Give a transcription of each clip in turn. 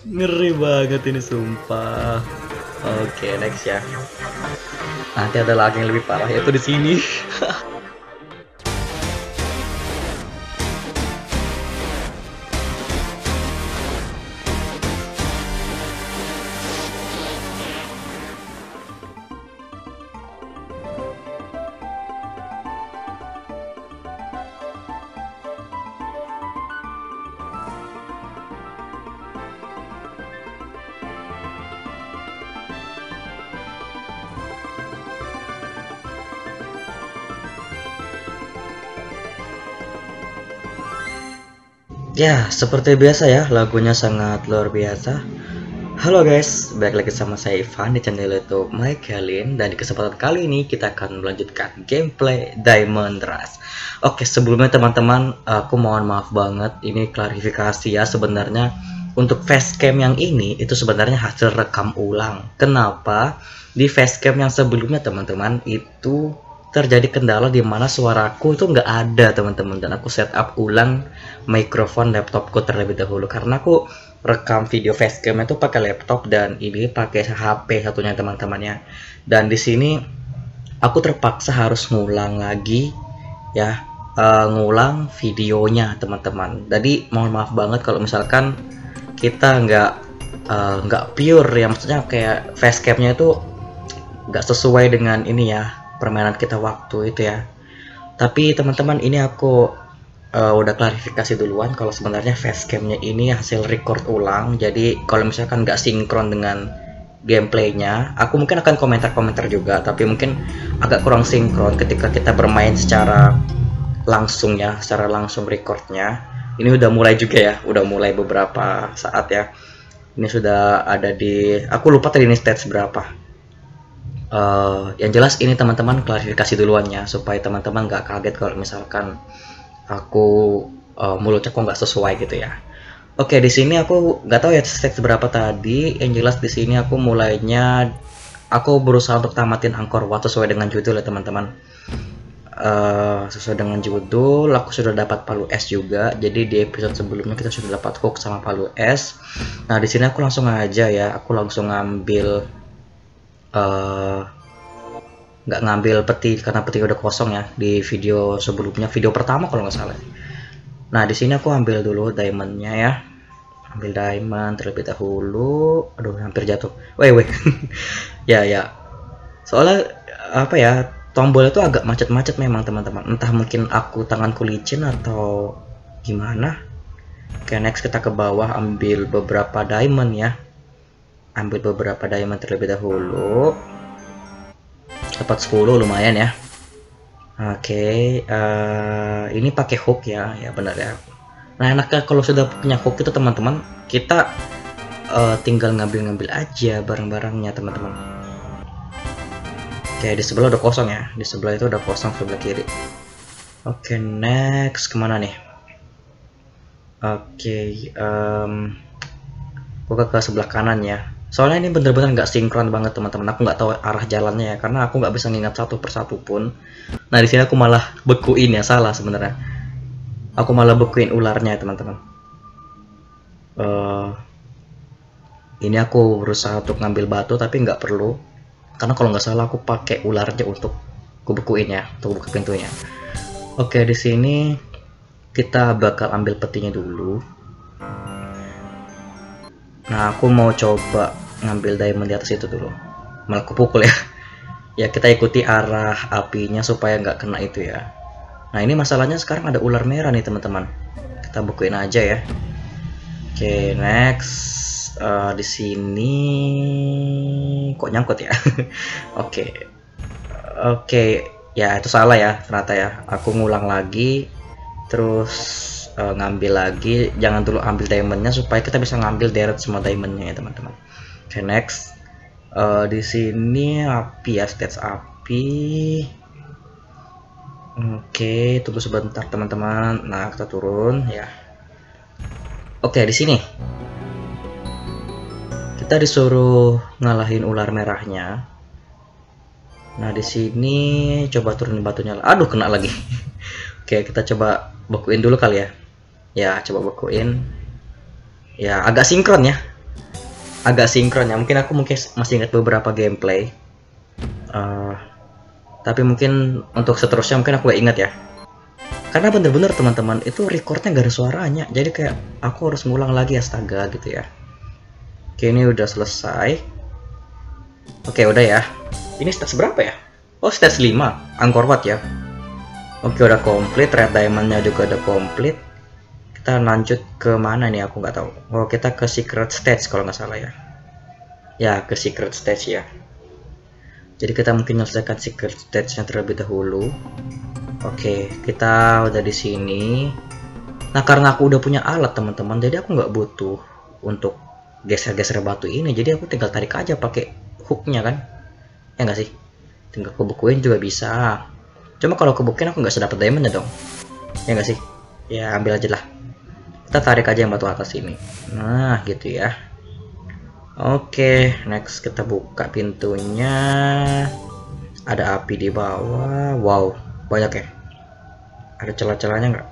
Ngeri banget ini sumpah. Oke, next ya. Nanti ada lagi yang lebih parah yaitu di sini. Ya, seperti biasa ya, lagunya sangat luar biasa. Halo guys, balik lagi sama saya Ivan di channel YouTube Michaelin, dan di kesempatan kali ini kita akan melanjutkan gameplay Diamond Rush. Oke, sebelumnya teman-teman, aku mohon maaf banget, ini klarifikasi ya, sebenarnya untuk facecam yang ini itu sebenarnya hasil rekam ulang. Kenapa? Di facecam yang sebelumnya teman-teman itu terjadi kendala di mana suaraku itu nggak ada teman-teman, dan aku setup ulang mikrofon laptopku terlebih dahulu karena aku rekam video facecam itu pakai laptop dan ini pakai HP satunya teman-temannya. Dan di sini aku terpaksa harus ngulang lagi ya, ngulang videonya teman-teman. Jadi mohon maaf banget kalau misalkan kita nggak pure ya, maksudnya kayak facecamnya itu nggak sesuai dengan ini ya, permainan kita waktu itu ya. Tapi teman-teman, ini aku udah klarifikasi duluan kalau sebenarnya facecamnya ini hasil record ulang. Jadi kalau misalkan nggak sinkron dengan gameplaynya, aku mungkin akan komentar-komentar juga, tapi mungkin agak kurang sinkron ketika kita bermain secara langsung ya, secara langsung recordnya. Ini udah mulai juga ya, udah mulai beberapa saat ya. Ini sudah ada di, aku lupa tadi ini stage berapa. Yang jelas ini teman-teman klarifikasi duluannya supaya teman-teman nggak kaget kalau misalkan aku mulutnya kok nggak sesuai gitu ya. Oke, di sini aku nggak tahu ya stage berapa tadi. Yang jelas di sini aku mulainya, aku berusaha untuk tamatin Angkor Wat sesuai dengan judul ya teman-teman. Sesuai dengan judul, aku sudah dapat palu es juga. Jadi di episode sebelumnya kita sudah dapat hook sama palu es. Nah di sini aku langsung aja ya, aku langsung ngambil nggak ngambil peti karena peti udah kosong ya di video sebelumnya, video pertama kalau nggak salah. Nah di sini aku ambil dulu diamondnya ya, ambil diamond terlebih dahulu. Aduh hampir jatuh, weh ya ya, soalnya apa ya, tombol itu agak macet-macet memang teman-teman, entah mungkin aku tanganku licin atau gimana. Oke, next kita ke bawah ambil beberapa diamond ya, ambil beberapa diamond terlebih dahulu, dapat 10 lumayan ya. Oke, ini pakai hook ya, ya benar ya. Nah enaknya kalau sudah punya hook itu teman-teman, kita tinggal ngambil-ngambil aja barang-barangnya teman-teman. Oke, di sebelah udah kosong ya, di sebelah itu udah kosong, sebelah kiri. Oke, next kemana nih? Oke, buka ke sebelah kanan ya. Soalnya ini bener-bener nggak sinkron banget teman-teman. Aku nggak tahu arah jalannya ya, karena aku nggak bisa ngingat satu persatu pun. Nah di sini aku malah bekuin ya, salah sebenarnya. Aku malah bekuin ularnya ya teman-teman. Ini aku berusaha untuk ngambil batu tapi nggak perlu, karena kalau nggak salah aku pakai ularnya untuk kubekuin ya, untuk buka pintunya. Oke, di sini kita bakal ambil petinya dulu. Nah aku mau coba ngambil diamond di atas itu dulu, malah kupukul ya. Ya kita ikuti arah apinya supaya nggak kena itu ya. Nah ini masalahnya sekarang ada ular merah nih teman-teman, kita bukuin aja ya. Oke, next. Di sini kok nyangkut ya. Oke, oke ya, itu salah ya ternyata ya, aku ngulang lagi terus ngambil lagi. Jangan dulu ambil diamondnya supaya kita bisa ngambil deret semua diamondnya ya teman-teman. Oke, next. Di sini api ya, stage api. Oke, tunggu sebentar teman-teman. Nah kita turun ya. Oke, di sini kita disuruh ngalahin ular merahnya. Nah di sini coba turunin batunya. Aduh kena lagi. Oke, kita coba bekuin dulu kali ya. Ya coba bekuin. Ya agak sinkron ya. agak sinkron ya. Mungkin aku masih ingat beberapa gameplay. Tapi mungkin untuk seterusnya mungkin aku gak ingat ya. Karena bener-bener teman-teman itu recordnya gak ada suaranya. Jadi kayak aku harus ngulang lagi, astaga gitu ya. Oke, ini udah selesai. Oke, udah ya. Ini stage berapa ya? Oh, stage 5, Angkor Wat ya. Oke, udah komplit. Red Diamond-nya juga udah komplit. Kita lanjut ke mana nih, aku nggak tahu. Oh, kita ke secret stage kalau nggak salah ya. Ya, ke secret stage ya. Jadi kita mungkin menyelesaikan secret stage-nya terlebih dahulu. Oke, kita udah di sini. Nah, karena aku udah punya alat teman-teman, jadi aku nggak butuh untuk geser-geser batu ini. Jadi aku tinggal tarik aja pakai hooknya kan. Ya nggak sih? Tinggal kebukuin juga bisa. Cuma kalau kebukuin aku nggak sedapat diamond ya dong. Ya nggak sih? Ya ambil aja lah. Kita tarik aja yang batu atas ini. Nah gitu ya. Oke, next kita buka pintunya. Ada api di bawah. Wow, banyak ya. Ada celah-celahnya nggak?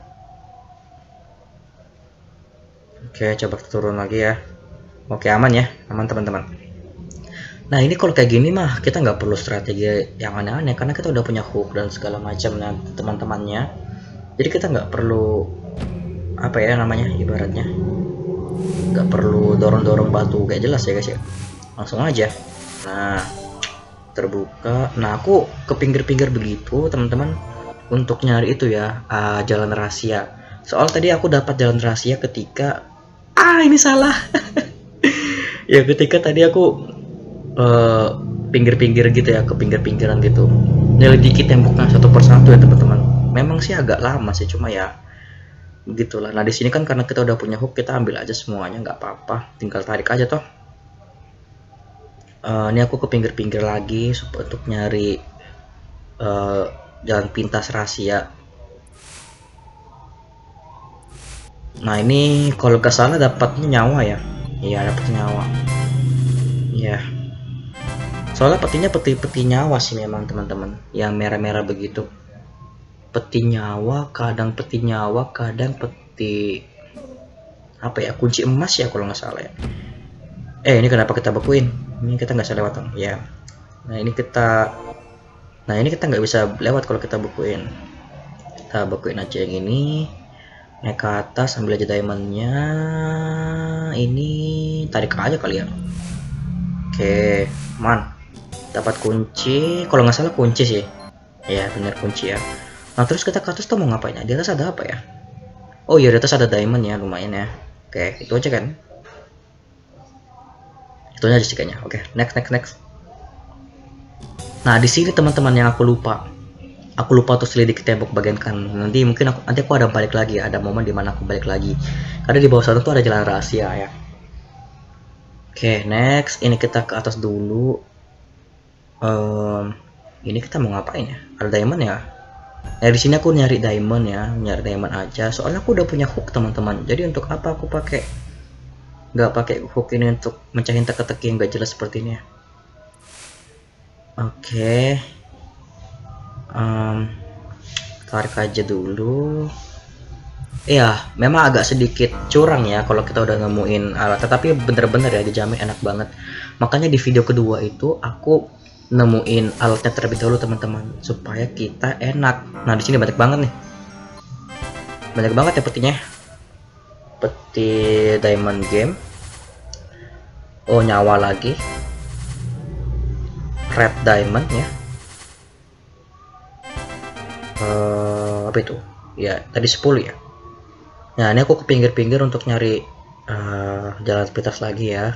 Oke, coba turun lagi ya. Oke, aman ya, aman teman-teman. Nah ini kalau kayak gini mah kita nggak perlu strategi yang aneh-aneh karena kita udah punya hook dan segala macam teman-temannya. Jadi kita nggak perlu apa ya namanya, ibaratnya nggak perlu dorong-dorong batu kayak jelas ya guys ya, langsung aja. Nah terbuka. Nah aku ke pinggir-pinggir begitu teman-teman untuk nyari itu ya, jalan rahasia. Soal tadi aku dapat jalan rahasia ketika ini salah. Ya ketika tadi aku pinggir-pinggir gitu ya, ke pinggir-pinggiran gitu, nyelidiki temboknya satu persatu ya teman-teman. Memang sih agak lama sih, cuma ya begitulah. Nah di sini kan karena kita udah punya hook, kita ambil aja semuanya, nggak apa-apa, tinggal tarik aja toh. Ini aku ke pinggir-pinggir lagi untuk nyari jalan pintas rahasia. Nah ini kalau nggak salah dapatnya nyawa ya. Iya dapat nyawa. Iya. Soalnya petinya peti nyawa sih memang teman-teman, yang merah-merah begitu. Peti nyawa, kadang peti nyawa, kadang peti apa ya, kunci emas ya kalau nggak salah ya. Ini kenapa kita bekuin? Ini kita nggak bisa lewat dong ya. Nah ini kita nggak bisa lewat kalau kita bekuin. Kita bekuin aja yang ini, naik ke atas, ambil aja diamondnya. Ini tarik aja kali ya. Oke, man, dapat kunci. Kalau nggak salah kunci sih. Ya bener kunci ya. Nah terus kita ke atas tuh mau ngapain ya? Di atas ada apa ya? Oh iya, di atas ada diamond ya, lumayan ya. Oke, itu aja kan. Itu aja sih kayaknya. Oke, next. Nah di sini teman-teman yang aku lupa tuh selidiki tembok bagian kanan. Nanti mungkin aku ada balik lagi ya, ada momen dimana aku balik lagi. Karena di bawah sana tuh ada jalan rahasia ya. Oke, next. Ini kita ke atas dulu. Ini kita mau ngapain ya? Ada diamond ya? Nah di sini aku nyari diamond ya, nyari diamond aja. Soalnya aku udah punya hook teman-teman. Jadi untuk apa aku nggak pakai hook ini untuk mencahin teka-teki yang gak jelas seperti ini ya. Oke. Tarik aja dulu. Iya, memang agak sedikit curang ya kalau kita udah nemuin alat, tetapi bener-bener ya dijamin enak banget. Makanya di video kedua itu aku nemuin alatnya terlebih dahulu teman-teman, supaya kita enak. Nah di sini banyak banget nih, banyak banget ya petinya. Peti diamond game. Oh nyawa lagi. Red diamond ya. Apa itu? Ya tadi 10 ya. Nah ini aku ke pinggir-pinggir untuk nyari jalan pintas lagi ya.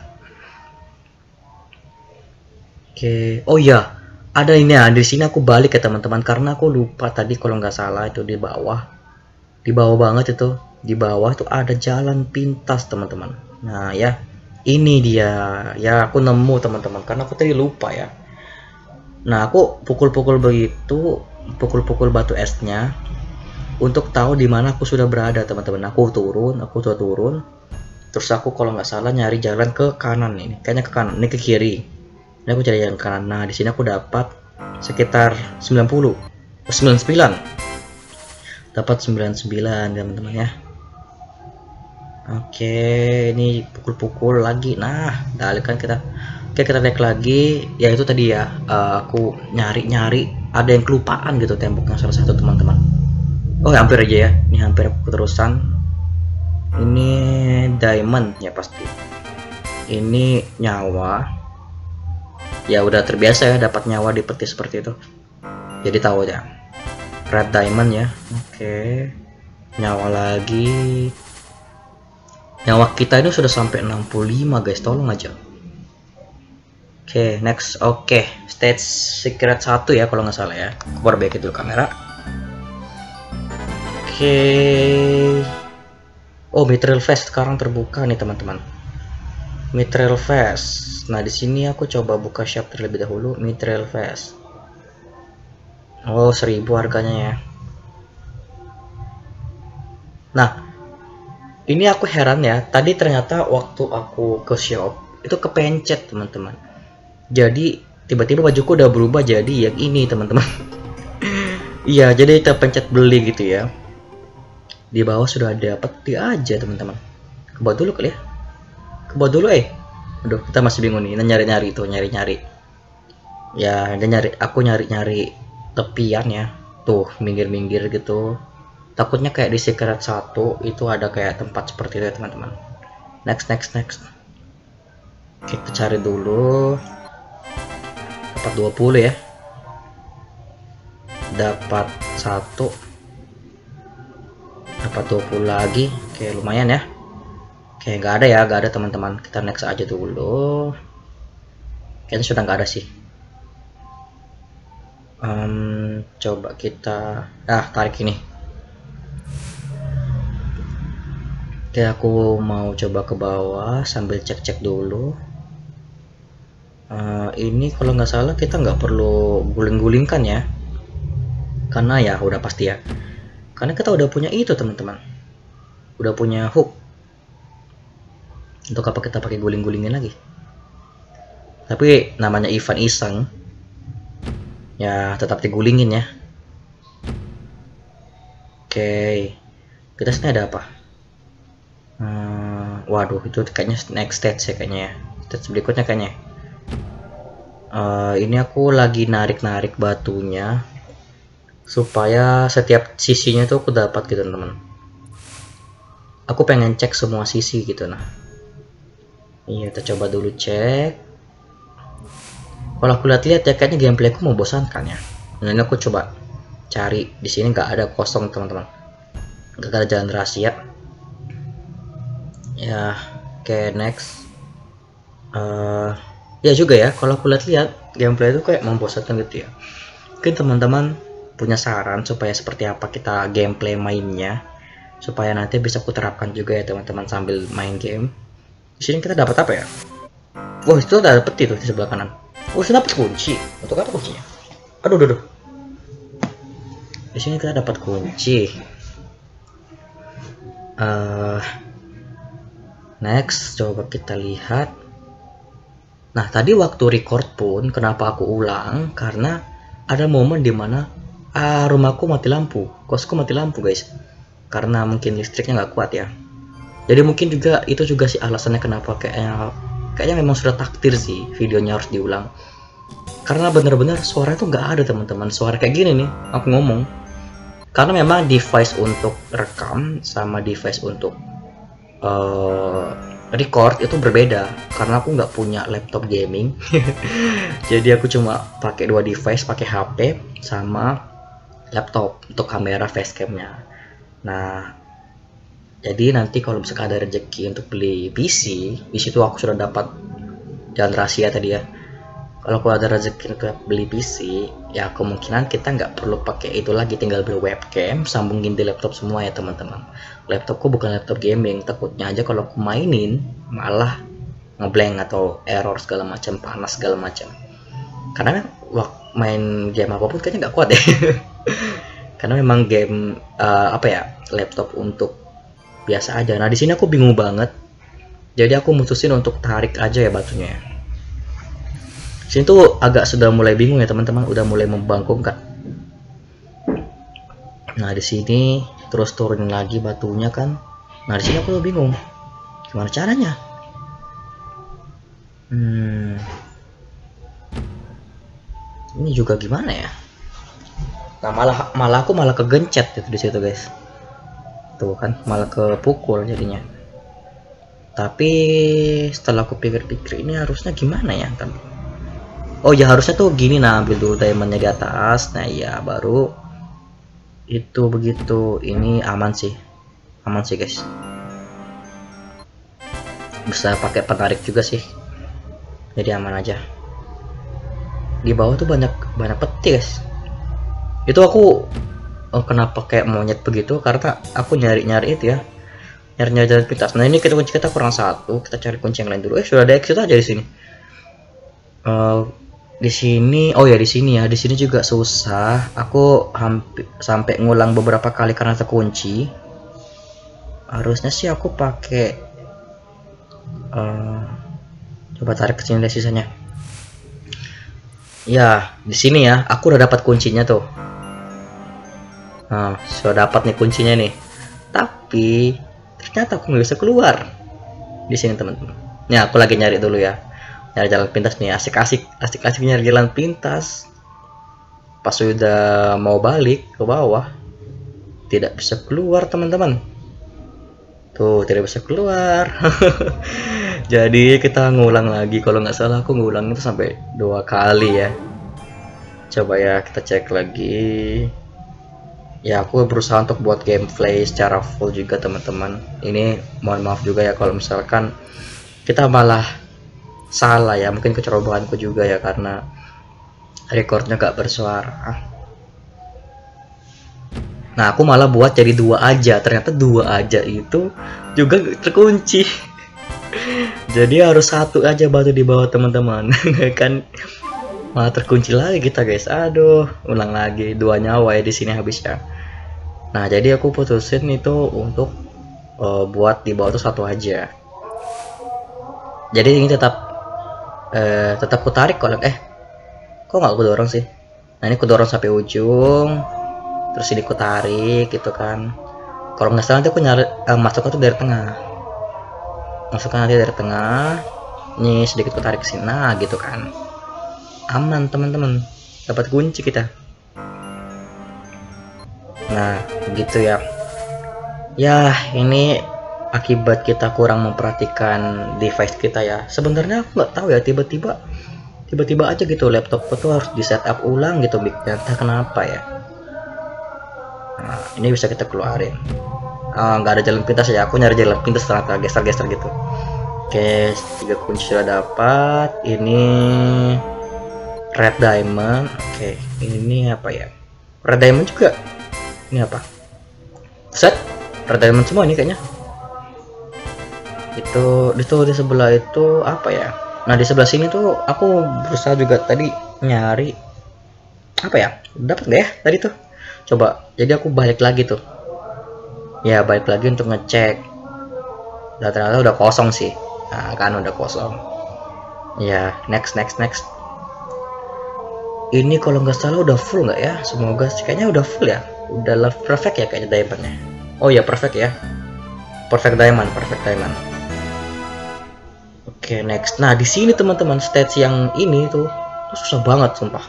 Oke, oh iya, ada ini ya. Di sini aku balik ya teman-teman, karena aku lupa tadi kalau nggak salah itu di bawah banget itu, di bawah tuh ada jalan pintas teman-teman. Nah ya, ini dia ya, aku nemu teman-teman, karena aku tadi lupa ya. Nah aku pukul-pukul begitu, pukul-pukul batu esnya untuk tahu di mana aku sudah berada teman-teman. Aku sudah turun, terus aku kalau nggak salah nyari jalan ke kanan ini, kayaknya ke kanan, ini ke kiri. Ini aku cari jalan kanan. Nah di sini aku dapat sekitar 99. Dapat 99 teman-teman ya. Oke, ini pukul-pukul lagi. Nah, kan kita. Oke, kita lihat lagi. Ya itu tadi ya. Aku nyari-nyari. Ada yang kelupaan gitu temboknya salah satu teman-teman. Oh, hampir aja ya. Ini hampir keterusan. Ini diamond ya pasti. Ini nyawa. Ya udah terbiasa ya dapat nyawa di peti seperti itu. Jadi tahu ya. Red diamond ya. Oke. Nyawa lagi. Nyawa kita ini sudah sampai 65 guys, tolong aja. Oke, next. Oke, stage secret 1 ya kalau nggak salah ya. Aku perbaiki dulu kamera. Oke. Oh, Mithril Vest sekarang terbuka nih teman-teman. Mithril Vest. Nah, di sini aku coba buka shop terlebih dahulu. Mithril Vest. Oh, 1000 harganya ya. Nah, ini aku heran ya, tadi ternyata waktu aku ke shop itu kepencet teman-teman. Jadi tiba-tiba bajuku udah berubah jadi yang ini teman-teman. Iya, jadi terpencet beli gitu ya. Di bawah sudah ada peti aja teman-teman. Ke bawah dulu kali ya. Ke bawah dulu Aduh, kita masih bingung nih, nyari-nyari tuh, nyari-nyari. Ya, aku nyari-nyari tepian ya. Tuh, minggir-minggir gitu. Takutnya kayak di secret 1 itu ada kayak tempat seperti itu ya teman-teman. Next. Kita cari dulu. Dapat 20 ya. Dapat 1. Dapat 20 lagi. Oke, lumayan ya. Oke, nggak ada teman-teman. Kita next aja dulu. Kayaknya sudah nggak ada sih. Coba kita tarik ini. Oke, aku mau coba ke bawah sambil cek-cek dulu. Ini kalau nggak salah kita nggak perlu guling-gulingkan ya, karena ya udah pasti ya, karena kita udah punya itu teman-teman, udah punya hook. Untuk apa kita pakai guling-gulingin lagi? Tapi namanya event iseng, ya tetap digulingin ya. Oke, kita sini ada apa? Waduh, itu kayaknya next stage ya kayaknya ya. Stage berikutnya kayaknya. Ini aku lagi narik-narik batunya supaya setiap sisinya tuh aku dapat gitu teman-teman. Aku pengen cek semua sisi gitu. Nah, iya, kita coba dulu cek. Kalau aku lihat-lihat ya kayaknya gameplayku membosankan ya. Nah, ini aku coba cari di sini, nggak ada, kosong teman-teman, nggak ada jalan rahasia ya. Oke, next. Ya juga ya, kalau aku lihat-lihat gameplay itu kayak membosankan gitu ya. Mungkin teman-teman punya saran supaya seperti apa kita gameplay mainnya, supaya nanti bisa aku terapkan juga ya teman-teman sambil main game. Di sini kita dapat apa ya? Wah, itu ada peti tuh di sebelah kanan. Oh, kita dapat kunci. Untuk apa kuncinya? Aduh. Di sini kita dapat kunci. Next, coba kita lihat. Nah, tadi waktu record pun kenapa aku ulang, karena ada momen dimana rumahku mati lampu, kosku mati lampu guys, karena mungkin listriknya nggak kuat ya. Jadi mungkin juga itu juga sih alasannya kenapa kayaknya memang sudah takdir sih videonya harus diulang, karena bener-bener suara itu nggak ada teman-teman. Suara kayak gini nih aku ngomong, karena memang device untuk rekam sama device untuk record itu berbeda, karena aku nggak punya laptop gaming. Jadi aku cuma pakai 2 device, pakai HP sama laptop untuk kamera facecamnya. Nah, jadi nanti kalau misalkan ada rezeki untuk beli PC, di situ aku sudah dapat jalan rahasia tadi ya. Kalau aku ada rezeki untuk beli PC, ya kemungkinan kita nggak perlu pakai itu lagi, tinggal beli webcam, sambungin di laptop semua ya teman-teman. Laptopku bukan laptop gaming, takutnya aja kalau aku mainin malah ngeblank atau error segala macam, panas segala macam. Karena main game apapun kayaknya nggak kuat deh. Karena memang game laptop untuk biasa aja. Nah, di sini aku bingung banget. Jadi aku mutusin untuk tarik aja ya batunya. Sini tuh agak sudah mulai bingung ya teman-teman, udah mulai membangkungkan. Nah, di sini terus turunin lagi batunya kan. Nah, di sini aku bingung. Gimana caranya? Ini juga gimana ya? Nah, malah aku malah kegencet gitu di situ, guys. Tuh kan, malah kepukul jadinya. Tapi setelah aku pikir-pikir ini harusnya gimana ya? Oh ya, harusnya tuh gini. Nah, ambil dulu diamondnya di atas. Nah ya, baru itu begitu. Ini aman sih guys. Bisa pakai penarik juga sih, jadi aman aja. Di bawah tuh banyak peti, guys. Itu aku kenapa kayak monyet begitu, karena aku nyari itu ya, nyari jalan pintas. Nah, ini kunci kita kurang satu, kita cari kunci yang lain dulu. Sudah ada exit aja di sini. Di sini, oh ya, di sini ya, di sini juga susah. Aku hampir sampai ngulang beberapa kali karena terkunci. Harusnya sih aku pakai coba tarik ke sini deh sisanya. Ya, di sini ya, aku udah dapat kuncinya tuh. Nah, sudah dapat nih kuncinya nih. Tapi ternyata aku nggak bisa keluar di sini, teman-teman. Nih, aku lagi nyari dulu ya, nyari jalan pintas nih. Asik nyari jalan pintas. Pas sudah mau balik ke bawah, tidak bisa keluar, teman-teman. Tuh, tidak bisa keluar. Jadi kita ngulang lagi. Kalau nggak salah aku ngulang itu sampai 2 kali ya. Coba ya, kita cek lagi. Ya, aku berusaha untuk buat gameplay secara full juga, teman-teman. Ini mohon maaf juga ya kalau misalkan kita malah salah ya. Mungkin kecerobohanku juga ya, karena recordnya gak bersuara. Nah, aku malah buat jadi 2 aja. Ternyata 2 aja itu juga terkunci. Jadi harus 1 aja batu di bawah, teman-teman. Kan malah terkunci lagi kita, guys. Aduh, ulang lagi. 2 nyawa ya di sini habis ya. Nah, jadi aku putusin itu untuk buat di bawah tuh 1 aja. Jadi ini tetap ku tarik kalau kok nggak aku dorong sih. Nah, ini ku dorong sampai ujung. Terus ini ku tarik gitu kan. Kalau nggak salah nanti aku nyari masuknya tuh dari tengah. Masukkan nanti dari tengah. Ini sedikit ku tarik ke sini. Nah, gitu kan. Aman, teman-teman. Dapat kunci kita. Nah, gitu ya. Ya, ini akibat kita kurang memperhatikan device kita ya. Sebenarnya aku nggak tahu ya, tiba-tiba aja gitu laptop itu harus di setup ulang gitu, entah kenapa ya. Nah, ini bisa kita keluarin. Nggak ada jalan pintas ya, aku nyari jalan pintas ternyata geser-geser gitu. Oke, 3 kunci sudah dapat. Ini red diamond. Oke, ini apa ya? Red diamond juga. Ini apa? Set red diamond semua ini kayaknya. Itu di sebelah itu apa ya? Nah, di sebelah sini tuh aku berusaha juga tadi nyari apa ya? Dapat nggak ya tadi tuh? Coba, jadi aku balik lagi tuh. Ya, balik lagi untuk ngecek. Dan ternyata udah kosong sih. Nah, kan udah kosong. Ya, next. Ini kalau nggak salah udah full nggak ya? Semoga sih, kayaknya udah full ya. Udah love perfect ya kayaknya diamondnya. Oh ya, perfect ya. Perfect diamond. Oke, next. Nah, di sini teman-teman, stage yang ini tuh susah banget sumpah.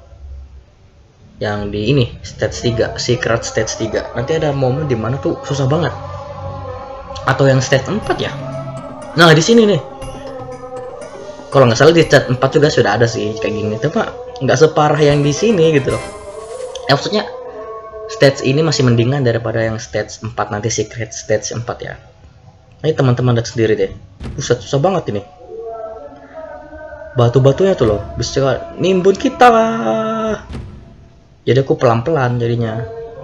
Yang di ini stage 3, secret stage 3. Nanti ada momen dimana tuh susah banget. Atau yang stage 4 ya. Nah, di sini nih. Kalau nggak salah di stage 4 juga sudah ada sih kayak gini. Tapi nggak separah yang di sini gitu loh. Ya, maksudnya stage ini masih mendingan daripada yang stage 4 nanti secret stage 4 ya. Ini teman-teman lihat sendiri deh. Susah banget ini. Batu-batunya tuh loh bisa nimbun kita. Jadi aku pelan-pelan jadinya.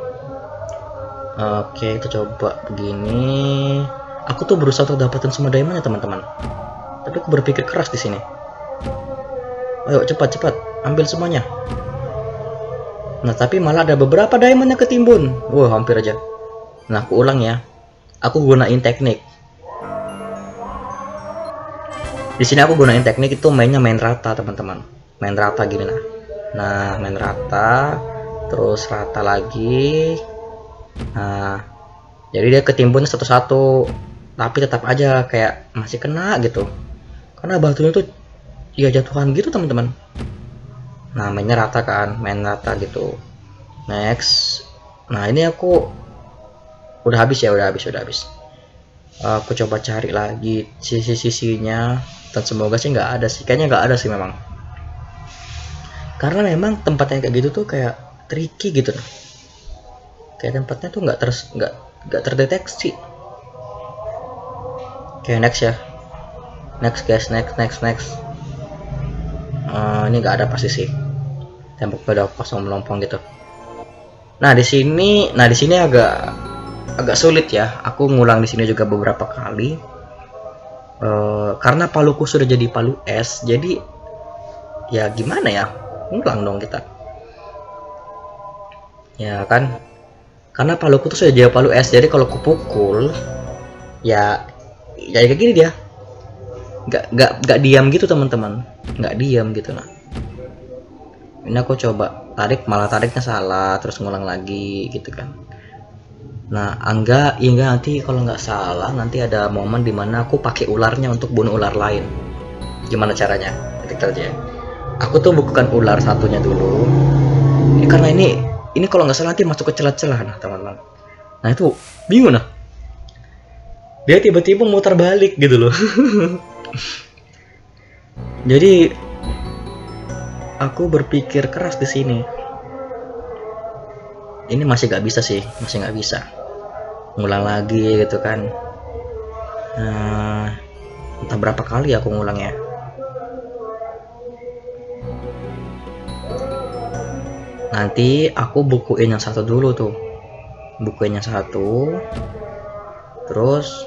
Oke, kita coba begini. Aku tuh berusaha untuk dapetin semua diamondnya, teman-teman. Tapi aku berpikir keras di sini. Ayo cepat, ambil semuanya. Nah, tapi malah ada beberapa diamondnya ketimbun. Wah, hampir aja. Nah, aku ulang ya. Aku gunain teknik. Di sini aku gunain teknik itu main rata, teman-teman. Main rata gini nah. Nah, main rata, terus rata lagi. Nah, jadi dia ketimbun satu-satu. tapi tetap aja kayak masih kena gitu, karena batunya tuh ya jatuhan gitu teman-teman. Nah mainnya rata kan, main rata gitu. Next, nah ini aku udah habis ya, udah habis. Aku coba cari lagi sisi-sisinya, dan semoga sih nggak ada sih, kayaknya nggak ada sih memang, karena memang tempatnya kayak gitu tuh kayak tricky gitu, kayak tempatnya tuh nggak terdeteksi. Oke, next ya, next guys, next. Ini nggak ada pasti sih, tembok udah kosong melompong gitu. Nah di sini agak sulit ya, aku ngulang di sini juga beberapa kali, karena paluku sudah jadi palu es, jadi ya gimana ya, ngulang dong kita ya kan, karena paluku tuh sudah jadi palu es, jadi kalau kupukul ya kayak gini dia, nggak diam gitu teman-teman, nggak diam gitu. Nah ini aku coba tarik, malah tariknya salah, terus ngulang lagi gitu kan. Nah hingga nanti kalau nggak salah nanti ada momen dimana aku pakai ularnya untuk bunuh ular lain. Gimana caranya? Kita aja. Aku tuh bukan ular satunya dulu. Karena ini kalau nggak salah nanti masuk ke celah-celah, nah teman-teman. Nah itu bingung nah. Dia tiba-tiba muter balik gitu loh. Jadi aku berpikir keras di sini. Ini masih nggak bisa sih, masih nggak bisa. Ngulang lagi gitu kan. Entah berapa kali aku ngulangnya. Nanti aku bukuin yang satu dulu tuh, bukuin yang satu, terus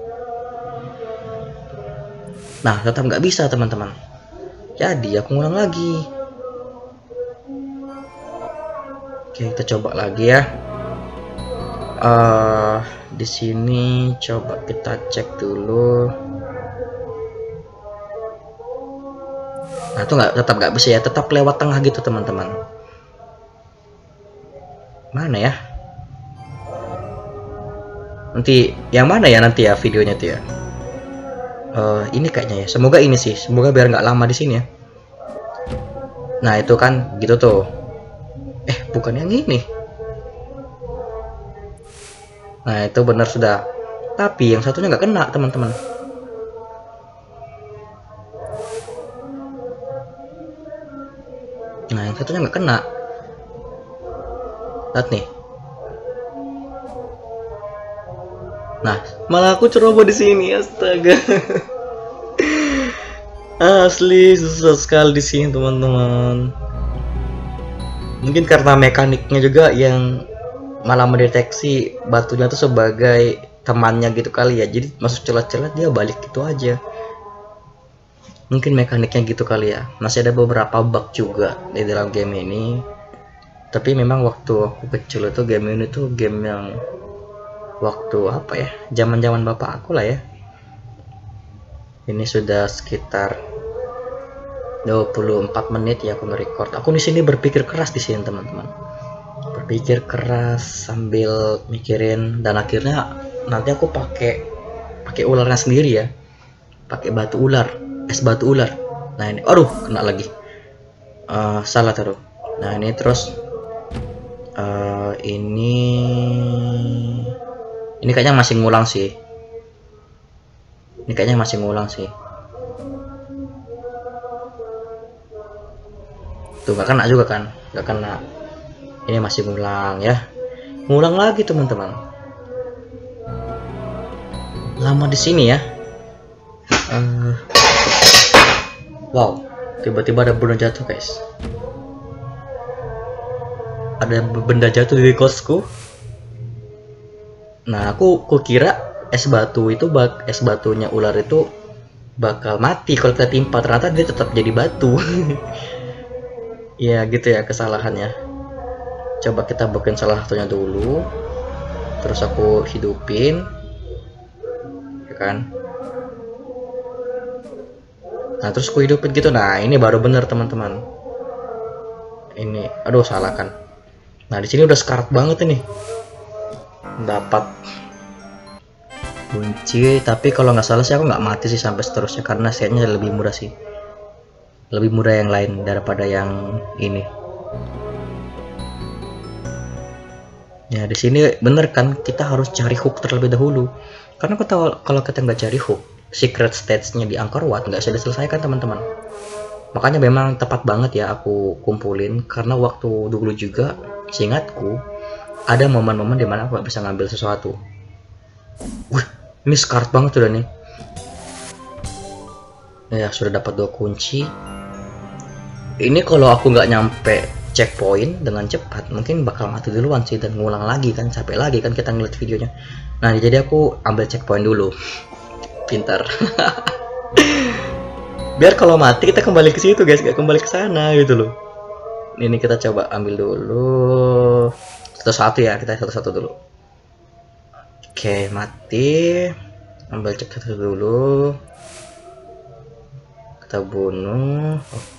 nah tetap nggak bisa teman-teman, jadi aku ngulang lagi. Oke, kita coba lagi ya. Di sini coba kita cek dulu. Nah itu tetap nggak bisa ya, tetap lewat tengah gitu teman-teman. Mana ya? Nanti yang mana ya nanti ya videonya tuh ya? Ini kayaknya ya. Semoga ini sih. Semoga biar nggak lama di sini ya. Nah itu kan gitu tuh. Bukan yang ini. Nah itu benar sudah. Tapi yang satunya nggak kena teman-teman. Nah yang satunya nggak kena. Lihat nih. Nah, malah aku ceroboh di sini, astaga. Asli susah sekali di sini, teman-teman. Mungkin karena mekaniknya juga yang malah mendeteksi batunya tuh sebagai temannya gitu kali ya. Jadi masuk celah-celah dia balik gitu aja. Mungkin mekaniknya gitu kali ya. Masih ada beberapa bug juga di dalam game ini. Tapi memang waktu aku kecil itu game ini tuh game yang waktu apa ya, zaman bapak aku lah ya. Ini sudah sekitar 24 menit ya aku nge-record. Aku di sini berpikir keras di sini teman-teman, berpikir keras sambil mikirin, dan akhirnya nanti aku pakai ularnya sendiri ya, pakai batu ular, es batu ular. Nah ini, aduh kena lagi, salah taruh. Nah ini terus ini kayaknya masih ngulang sih. Tuh nggak kena juga kan? Nggak kena. Ini masih ngulang ya. Ngulang lagi teman-teman. Lama di sini ya. Wow, tiba-tiba ada benda jatuh guys. Ada benda jatuh di kosku. Nah aku kira es batunya ular itu bakal mati kalau kita timpa, ternyata dia tetap jadi batu. Ya gitu ya kesalahannya. Coba kita bukin salah satunya dulu, terus aku hidupin ya kan. Nah terus aku hidupin gitu. Nah ini baru bener teman-teman. Ini aduh salah kan. Nah di sini udah sekarat banget ini. Dapat. kunci. Tapi kalau nggak salah sih aku nggak mati sih sampai seterusnya, karena setnya lebih murah sih, lebih murah yang lain daripada yang ini. Ya di sini bener kan, kita harus cari hook terlebih dahulu, karena aku tahu kalau kita nggak cari hook, secret stage-nya di Angkor Wat nggak bisa diselesaikan teman-teman. Makanya memang tepat banget ya aku kumpulin, karena waktu dulu juga seingatku ada momen-momen dimana aku nggak bisa ngambil sesuatu. Wih, ini scarred banget sudah nih. Ya sudah dapat 2 kunci. Ini kalau aku nggak nyampe checkpoint dengan cepat, mungkin bakal mati duluan sih dan ngulang lagi kan, capek lagi kan kita ngeliat videonya. Nah jadi aku ambil checkpoint dulu, pintar. Biar kalau mati kita kembali ke situ guys, gak kembali ke sana gitu loh. Ini kita coba ambil dulu satu-satu ya, kita satu-satu dulu. Oke, mati. Ambil checkpoint dulu, kita bunuh.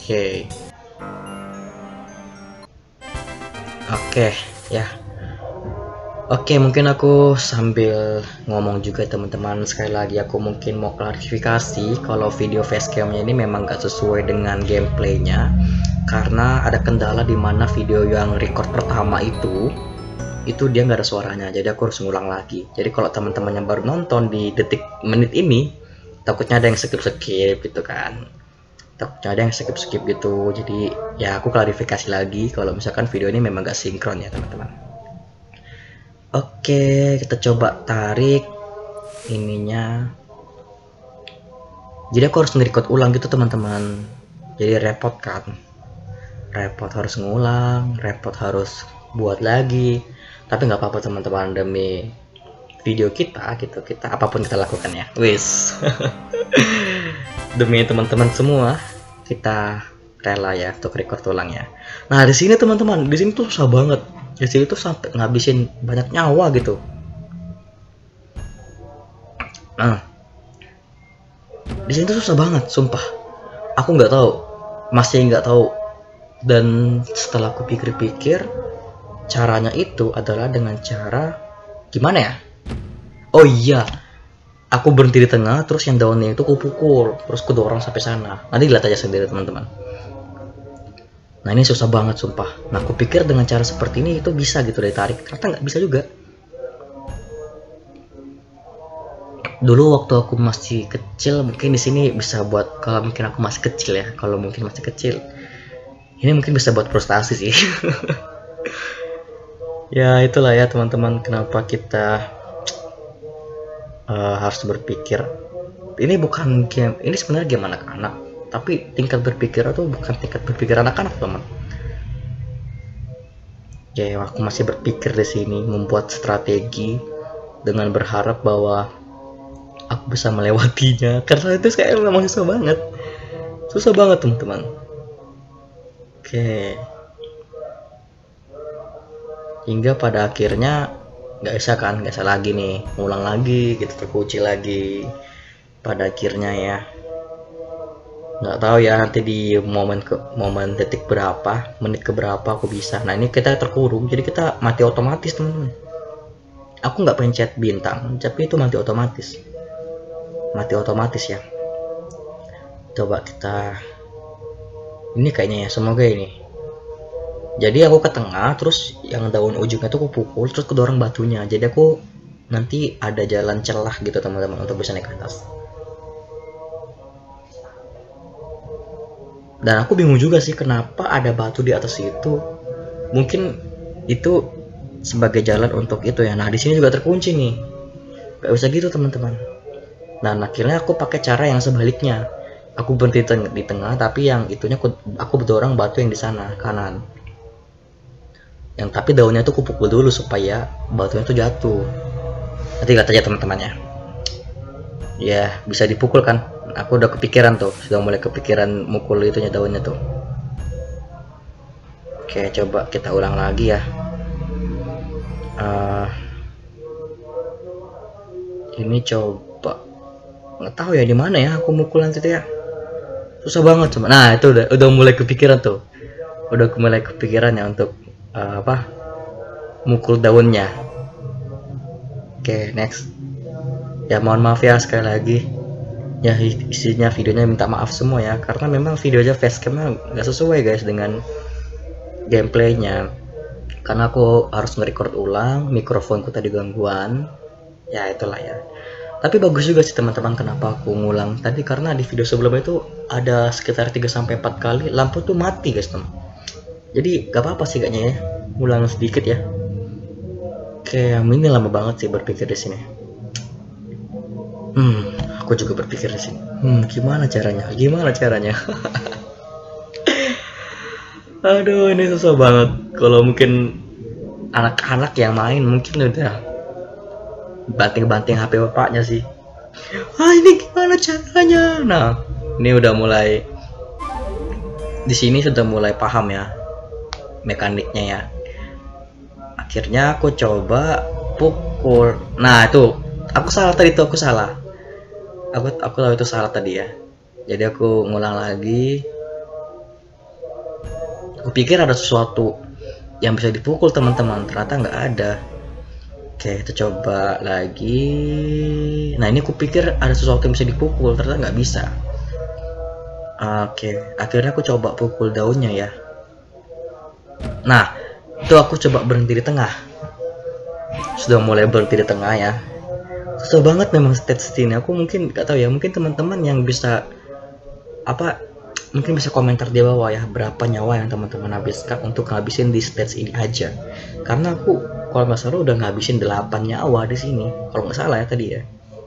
Oke ya. Oke, mungkin aku sambil ngomong juga teman-teman, sekali lagi aku mungkin mau klarifikasi kalau video facecamnya ini memang gak sesuai dengan gameplaynya, karena ada kendala di mana video yang record pertama itu dia nggak ada suaranya, jadi aku harus ngulang lagi. Jadi kalau teman-teman yang baru nonton di menit ini, takutnya ada yang skip gitu kan, takutnya ada yang skip gitu. Jadi ya aku klarifikasi lagi kalau misalkan video ini memang gak sinkron ya teman-teman. Oke, kita coba tarik ininya. Jadi aku harus nge-record ulang gitu teman-teman. Jadi repot kan, repot harus ngulang, repot harus buat lagi. Tapi nggak apa-apa teman-teman, demi video kita gitu, kita apapun kita lakukan ya. Wis. Demi teman-teman semua kita rela ya untuk record ulang ya. Nah di sini teman-teman, di sini tuh susah banget. Di sini tuh sampai ngabisin banyak nyawa gitu. Nah, di sini tuh susah banget, sumpah. Aku nggak tahu, masih nggak tahu. Dan setelah aku pikir-pikir, caranya itu adalah dengan cara gimana ya? Oh iya, aku berhenti di tengah, terus yang daunnya itu kupukul, terus kudorong sampai sana. Nanti lihat aja sendiri teman-teman. Nah ini susah banget sumpah. Nah aku pikir dengan cara seperti ini itu bisa gitu ditarik, ternyata nggak bisa juga. Dulu waktu aku masih kecil, mungkin di sini bisa buat, kalau mungkin aku masih kecil ya, kalau mungkin masih kecil, ini mungkin bisa buat frustasi sih. Ya itulah ya teman-teman, kenapa kita harus berpikir. Ini bukan game, ini sebenarnya game anak-anak, tapi tingkat berpikir itu bukan tingkat berpikir anak-anak teman. Ya aku masih berpikir di sini, membuat strategi dengan berharap bahwa aku bisa melewatinya, karena itu kayak memang susah banget teman-teman. Oke, hingga pada akhirnya nggak bisa lagi nih, ngulang lagi gitu, terkunci lagi pada akhirnya ya. Nggak tahu ya nanti di momen detik berapa, menit ke berapa aku bisa. Nah ini kita terkurung, jadi kita mati otomatis teman-teman. Aku nggak pencet bintang, tapi itu mati otomatis ya. Coba kita, ini kayaknya ya, semoga ini. Jadi aku ke tengah, terus yang daun ujungnya tuh aku pukul, terus kedorong batunya. Jadi aku nanti ada jalan celah gitu teman-teman untuk bisa naik ke atas. Dan aku bingung juga sih kenapa ada batu di atas itu. Mungkin itu sebagai jalan untuk itu ya. Nah di sini juga terkunci nih, gak bisa gitu teman-teman. Dan akhirnya aku pakai cara yang sebaliknya. Aku berhenti di tengah, tapi yang itunya aku bedorong batu yang di sana kanan. Yang tapi daunnya tuh aku pukul dulu supaya batunya tuh jatuh. Nanti lihat aja teman-teman ya. Ya bisa dipukul kan? Aku udah kepikiran tuh, sudah mulai kepikiran mukul itunya daunnya tuh. Oke, coba kita ulang lagi ya. Ini coba, nggak tahu ya di mana ya aku mukul nanti tuh ya. Susah banget coba. Nah itu udah mulai kepikiran tuh, udah mulai kepikiran ya untuk mukul daunnya. Oke, next. Ya mohon maaf ya sekali lagi. Ya isinya videonya minta maaf semua ya, karena memang videonya facecamnya nggak sesuai guys dengan gameplaynya. Karena aku harus nge-record ulang, mikrofonku tadi gangguan. Ya itulah ya. Tapi bagus juga sih teman-teman, kenapa aku ngulang tadi, karena di video sebelumnya itu ada sekitar 3-4 kali lampu tuh mati guys teman. Jadi gak apa-apa sih kayaknya ya, ngulang sedikit ya. Kayak ini lama banget sih berpikir di sini. Aku juga berpikir di sini. Gimana caranya? Gimana caranya? Aduh, ini susah banget. Kalau mungkin anak-anak yang main mungkin udah banting-banting HP bapaknya sih. Ini gimana caranya? Nah, ini udah mulai di sini sudah mulai paham ya mekaniknya ya. Akhirnya aku coba pukul. Nah, itu aku salah tadi, tuh aku salah. Aku tahu itu salah tadi ya. Jadi aku ngulang lagi. Aku pikir ada sesuatu yang bisa dipukul teman-teman, ternyata nggak ada. Oke, kita coba lagi. Nah, ini aku pikir ada sesuatu yang bisa dipukul, ternyata nggak bisa. Oke, akhirnya aku coba pukul daunnya ya. Nah, itu aku coba berhenti di tengah. Sudah mulai berhenti di tengah ya. Susah banget memang stage ini. Aku mungkin nggak tahu ya, mungkin teman-teman yang bisa mungkin bisa komentar di bawah ya, berapa nyawa yang teman-teman habiskan untuk ngabisin di stage ini aja. Karena aku kalau nggak salah udah ngabisin 8 nyawa di sini, kalau nggak salah ya tadi ya.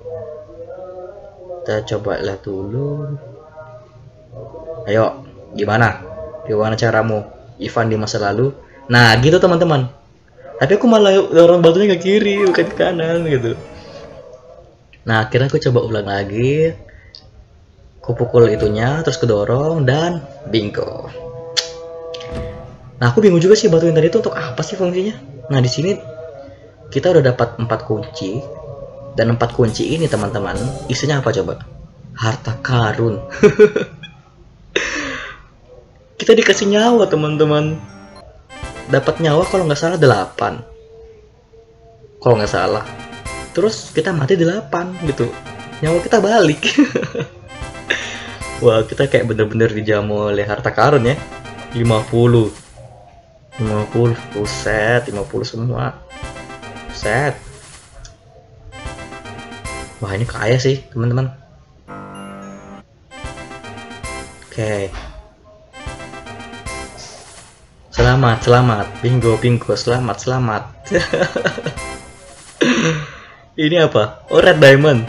Kita coba lihat dulu. Ayo, gimana caramu Ivan di masa lalu? Nah gitu teman-teman, tapi aku malah dorong batunya ke kiri bukan ke kanan gitu. Nah akhirnya aku coba ulang lagi, aku pukul itunya terus kedorong dan bingo. Nah aku bingung juga sih batu yang tadi itu untuk apa sih fungsinya. Nah di sini kita udah dapat 4 kunci, dan 4 kunci ini teman-teman isinya apa coba? Harta karun. Kita dikasih nyawa teman-teman, dapat nyawa kalau nggak salah 8 kalau nggak salah. Terus kita mati 8 gitu, nyawa kita balik. Wah kita kayak bener-bener dijamu oleh harta karun ya. 50 buset, 50 semua set. Wah ini kaya sih teman-teman. Oke, selamat bingo selamat. Ini apa? Oh red diamond.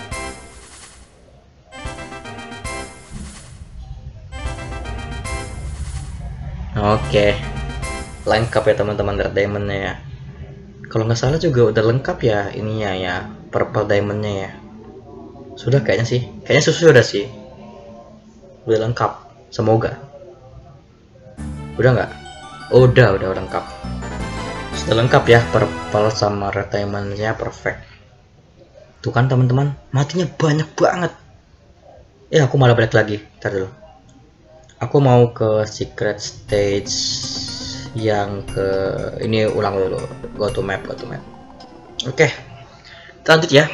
Oke, lengkap ya teman-teman red diamondnya ya. Kalau nggak salah juga udah lengkap ya ininya ya, purple diamondnya ya. Sudah kayaknya sudah sih, udah lengkap semoga. Udah nggak? Udah lengkap. Sudah lengkap ya, purple sama red diamondnya perfect. Tuh kan teman-teman, matinya banyak banget. Aku malah balik lagi. Ntar dulu. Aku mau ke secret stage yang ke ini, ulang dulu. Go to map. Oke. Lanjut ya.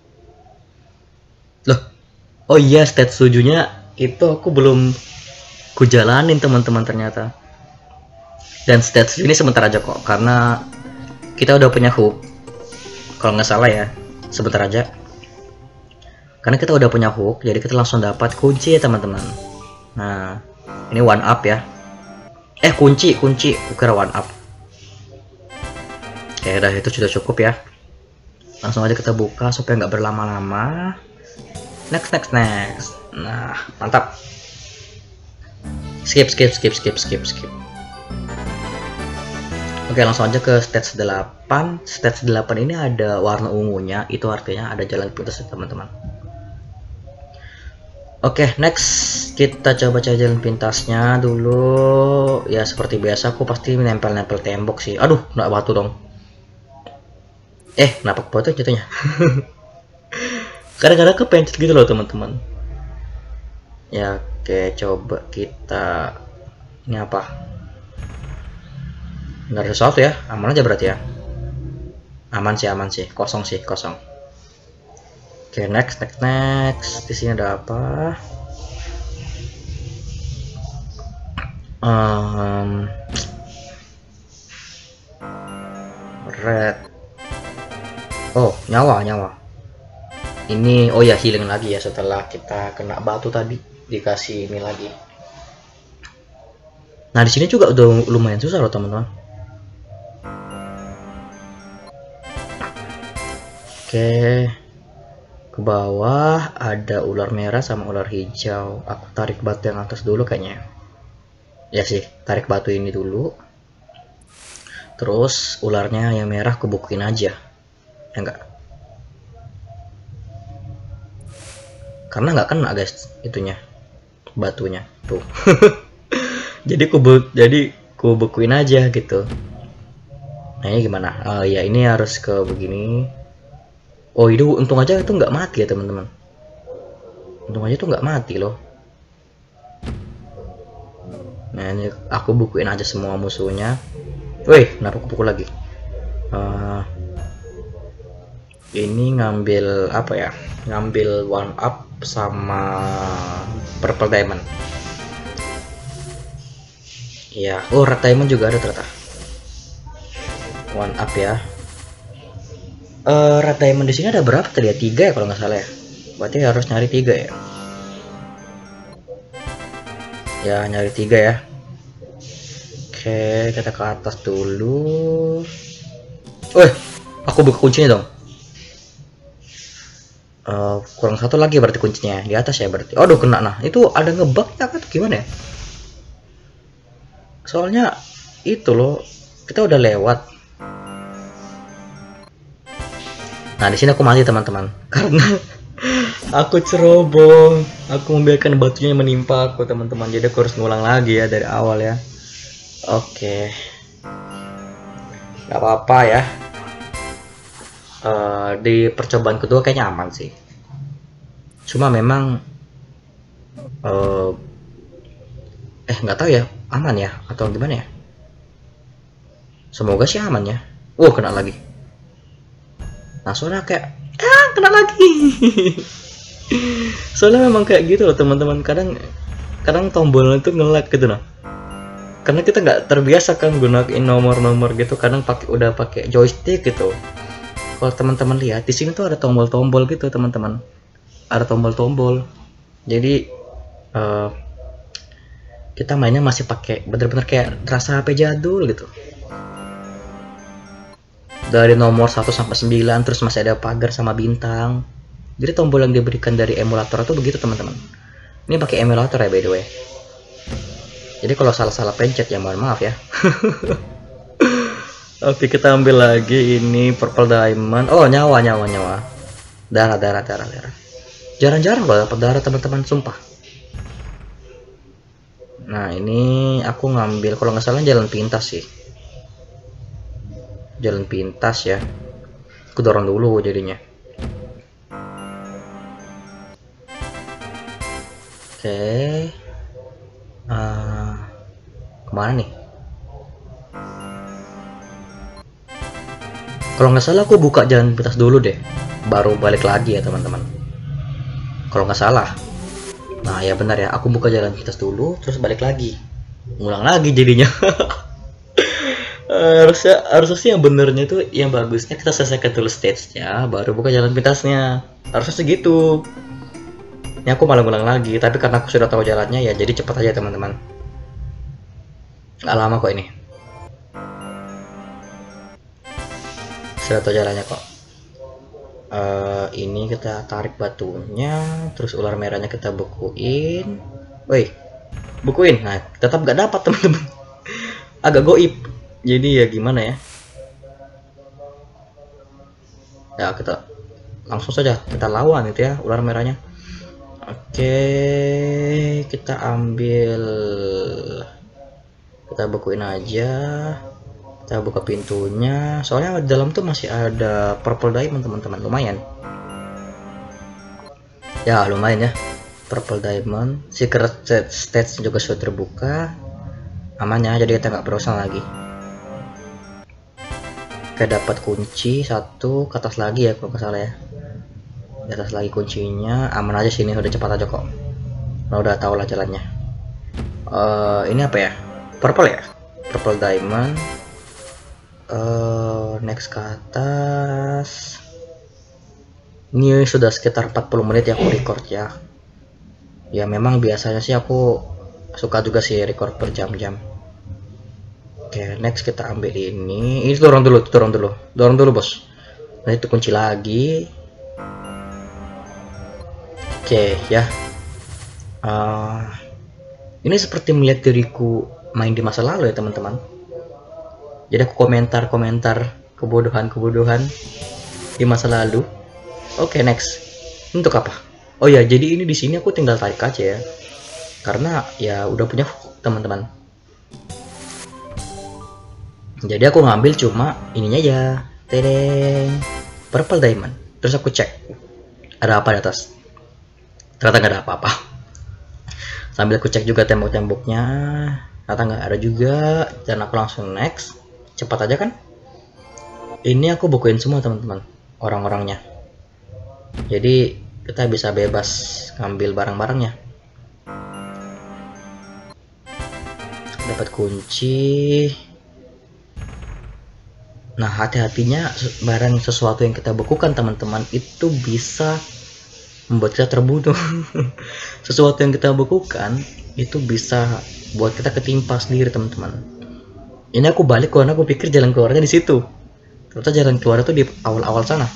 Loh. Oh iya, stage 7-nya itu aku belum kujalanin teman-teman ternyata. Dan stage ini sebentar aja kok, karena kita udah punya hook. Kalau nggak salah ya, sebentar aja. Karena kita udah punya hook, jadi kita langsung dapat kunci ya teman-teman. Nah, ini one up ya. Kunci. Kira one up. Oke, udah itu sudah cukup ya. Langsung aja kita buka supaya nggak berlama-lama. Next. Nah, mantap. Skip. Oke, langsung aja ke stage 8. Stage 8 ini ada warna ungunya, itu artinya ada jalan pintas ya teman-teman. Oke, next kita coba cari jalan pintasnya dulu. Ya seperti biasa aku pasti nempel-nempel tembok sih. Aduh, nggak batu dong. Kenapa ke batu jatuhnya? Kadang-kadang kepencet gitu loh teman-teman. Ya, oke, coba kita ini apa? Nggak ada sesuatu ya, aman aja berarti ya. Aman sih, kosong. Oke, next. Di sini ada apa? Red. Oh, nyawa. Ini, oh ya, healing lagi ya setelah kita kena batu tadi, dikasih ini lagi. Nah, di sini juga udah lumayan susah loh, teman-teman. Oke. Ke bawah ada ular merah sama ular hijau. Aku tarik batu yang atas dulu kayaknya. Ya sih, tarik batu ini dulu. Terus ularnya yang merah kebukuin aja. Ya enggak? Karena nggak kena guys itunya, batunya tuh. jadi kubukuin aja gitu. Nah ini gimana? Ya ini harus ke begini. Oh itu untung aja itu nggak mati ya teman-teman. Untung aja tuh nggak mati loh. Nah ini aku bukuin aja semua musuhnya. Wih, kenapa aku pukul lagi? Ini ngambil apa ya? Ngambil one up sama purple diamond. Ya, oh red diamond juga ada ternyata. One up ya. Red diamond di sini ada berapa tadi ya? 3 ya kalau nggak salah ya. Berarti harus nyari 3 ya. Ya nyari 3 ya. Oke, kita ke atas dulu. Wih, aku buka kuncinya dong. Kurang satu lagi berarti kuncinya di atas ya berarti. Aduh kena. Nah itu ada ngebug ya kan gimana ya? Soalnya itu loh kita udah lewat. Nah di sini aku mati teman-teman karena aku ceroboh. Aku membiarkan batunya menimpa aku teman-teman. Jadi aku harus ngulang lagi ya dari awal ya. Oke. Gak apa-apa ya. Di percobaan kedua kayaknya aman sih. Cuma memang nggak tahu ya aman ya atau gimana ya. Semoga sih aman ya. Kena lagi. Nah soalnya kayak kena lagi. Soalnya memang kayak gitu loh teman-teman. Kadang tombolnya itu nge-lag gitu loh. Karena kita nggak terbiasa kan gunain nomor-nomor gitu. Kadang udah pakai joystick gitu. Kalau teman-teman lihat di sini tuh ada tombol-tombol gitu teman-teman. Ada tombol-tombol. Jadi kita mainnya masih pakai bener-bener kayak rasa HP jadul gitu. Dari nomor 1 sampai 9 terus masih ada pagar sama bintang. Jadi tombol yang diberikan dari emulator itu begitu teman-teman. Ini pakai emulator ya by the way. Jadi kalau salah-salah pencet ya mohon maaf ya. Oke, kita ambil lagi ini purple diamond. Oh, nyawa. Darah. Jarang-jarang loh dapat darah teman-teman, sumpah. Nah, ini aku ngambil kalau nggak salah jalan pintas sih. Jalan pintas ya. Aku dorong dulu jadinya. Oke. Kemana nih? Kalau nggak salah aku buka jalan pintas dulu deh, baru balik lagi ya teman-teman. Kalau nggak salah. Nah ya benar ya, aku buka jalan pintas dulu, terus balik lagi, ngulang lagi jadinya. harusnya sih yang benernya itu, yang bagusnya kita selesaikan dulu stage-nya, baru buka jalan pintasnya. Harusnya segitu. Ini aku malah ngulang lagi, tapi karena aku sudah tahu jalannya ya, jadi cepat aja teman-teman. Nggak lama kok ini. Sudah tahu jalannya kok. Ini kita tarik batunya, terus ular merahnya kita bukuin. Woi, bukuin. Nah, tetap gak dapat teman-teman. Agak goib. Jadi ya gimana ya? Ya kita langsung saja kita lawan itu ya ular merahnya. Oke, kita ambil, kita bukuin aja. Kita buka pintunya, soalnya di dalam tuh masih ada purple diamond teman-teman, lumayan ya, purple diamond. Secret stage juga sudah terbuka, amannya, jadi kita nggak berurusan lagi. Kita dapat kunci satu ke atas lagi ya kalau nggak salah ya. Di atas lagi kuncinya. Aman aja sini, udah cepat aja kok. Nah, udah tau lah jalannya. Ini apa ya? Purple ya? Purple diamond. Next ke atas. Ini sudah sekitar 40 menit ya aku record ya. Ya memang biasanya sih aku suka juga sih record per jam-jam. Oke, next kita ambil ini. Ini dorong dulu bos. Nah itu kunci lagi. Oke ya. Ini seperti melihat diriku main di masa lalu ya teman-teman. Jadi aku komentar kebodohan di masa lalu. Oke, next. Untuk apa? Oh ya, jadi ini di sini aku tinggal tarik aja ya. Karena ya udah punya hook, teman-teman. Jadi aku ngambil cuma ininya ya. Tereng. Purple diamond. Terus aku cek. Ada apa di atas? Ternyata nggak ada apa-apa. Sambil aku cek juga tembok-temboknya. Ternyata nggak ada juga. Dan aku langsung next. Cepat aja kan? Ini aku bukuin semua teman-teman. Orang-orangnya. Jadi kita bisa bebas ngambil barang-barangnya. Dapat kunci. Nah, hati-hatinya barang sesuatu yang kita bukukan teman-teman itu bisa membuat kita terbunuh. Sesuatu yang kita bukukan itu bisa buat kita ketimpa sendiri teman-teman. Ini aku balik karena aku pikir jalan keluarnya di situ. Ternyata jalan keluar itu di awal-awal sana.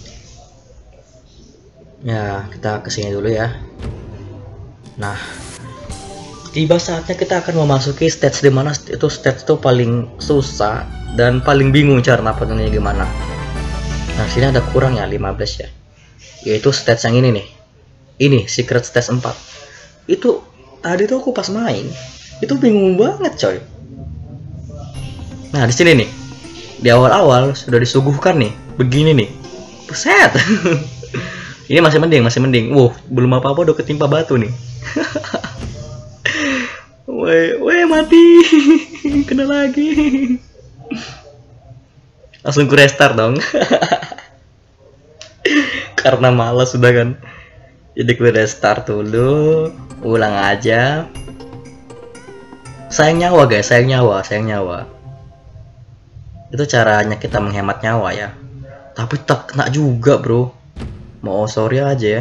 Ya, kita kesini dulu ya. Nah, tiba saatnya kita akan memasuki stage dimana itu stage itu paling susah dan paling bingung cara napatinnya gimana. Nah, sini ada kurang ya 15 ya. Yaitu stage yang ini nih. Ini secret stage 4. Itu tadi tuh aku pas main, itu bingung banget coy. Nah, di sini nih. Di awal-awal sudah disuguhkan nih, begini nih. Buset. Ini masih mending. Belum apa-apa udah ketimpa batu nih. Weh, mati. Kena lagi. Langsung ku restart dong. Karena malas sudah kan. Jadi ku restart dulu, ulang aja. Sayang nyawa guys, sayang nyawa. Itu caranya kita menghemat nyawa ya. Tapi tak kena juga bro. Mau sorry aja ya.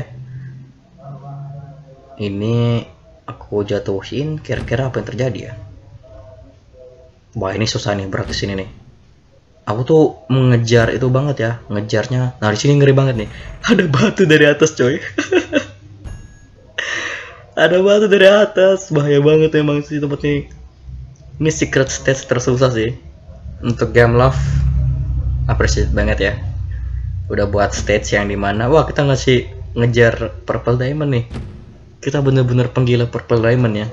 Ini aku jatuhin, kira-kira apa yang terjadi ya? Wah, ini susah nih, berat di sini nih. Aku tuh mengejar itu banget ya, ngejarnya. Nah, di sini ngeri banget nih. Ada batu dari atas, coy. Ada batu dari atas, bahaya banget emang sih tempat ini. Ini secret stage tersusah sih. Untuk game love, appreciate banget ya. Udah buat stage yang dimana, wah kita ngejar purple diamond nih. Kita bener-bener penggila purple diamond ya.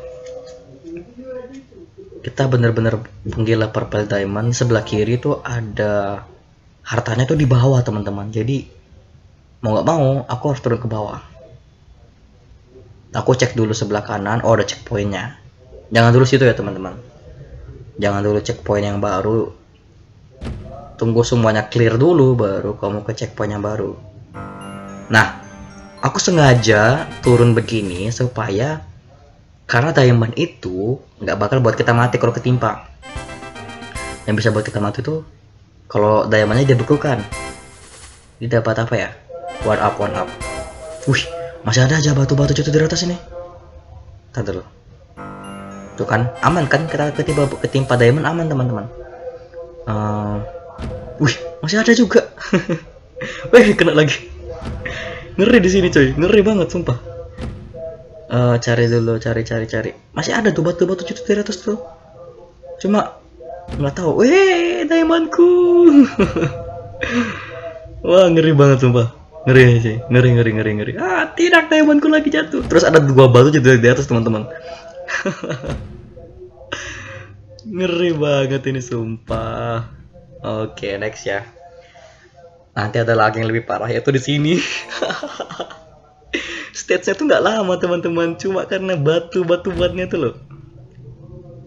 Kita bener-bener penggila purple diamond. Sebelah kiri tuh ada hartanya tuh di bawah teman-teman. Jadi mau nggak mau aku harus turun ke bawah. Aku cek dulu sebelah kanan. Oh, ada checkpointnya. Jangan dulu situ ya teman-teman. Jangan dulu checkpoint yang baru. Tunggu semuanya clear dulu baru kamu ke checkpoint yang baru. Nah, aku sengaja turun begini supaya karena diamond itu nggak bakal buat kita mati kalau ketimpa. Yang bisa buat kita mati tuh kalau diamondnya dibekukan. Ini dapat apa ya? One up. Wih, masih ada aja batu-batu jatuh dari atas ini. Tadi dulu. Tuh kan, aman kan kita ketimpa diamond, aman teman-teman. Wih, masih ada juga. Wih, kena lagi. Ngeri di sini coy, ngeri banget sumpah. Cari dulu, cari. Masih ada tuh batu-batu jatuh dari atas tuh. Cuma nggak tahu. Wih, diamondku. Wah, ngeri banget sumpah. Ngeri sih, ngeri. Ah, tidak, diamondku lagi jatuh. Terus ada 2 batu jatuh di atas teman-teman. Ngeri banget ini sumpah. Oke, next ya. Nanti ada lagi yang lebih parah yaitu di sini. Stage-nya tuh nggak lama teman-teman, cuma karena batu-batuannya tuh loh.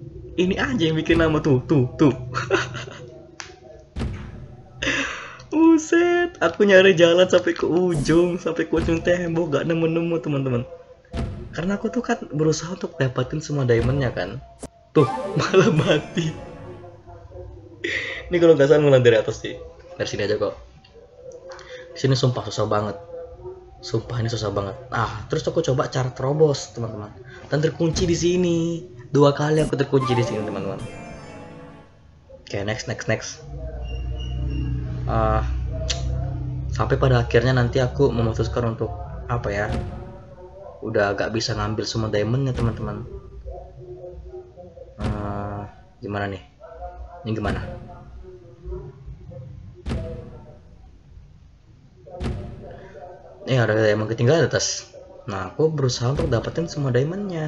Ini aja yang bikin lama tuh. Buset, aku nyari jalan sampai ke ujung tembok, gak nemu-nemu teman-teman. Karena aku tuh kan berusaha untuk dapatin semua diamondnya kan. Tuh, malah mati. Ini kalau nggak salah mulai dari atas sih. Dari sini aja kok. Sini sumpah susah banget. Sumpah ini susah banget. Terus aku coba cara terobos, teman-teman. Dan terkunci di sini. 2 kali aku terkunci di sini, teman-teman. Oke, next. Sampai pada akhirnya nanti aku memutuskan untuk apa ya? Udah gak bisa ngambil semua diamondnya, teman-teman. Gimana nih? Ini gimana? Ada diamond ketinggalan di atas. Nah, aku berusaha untuk dapetin semua diamondnya.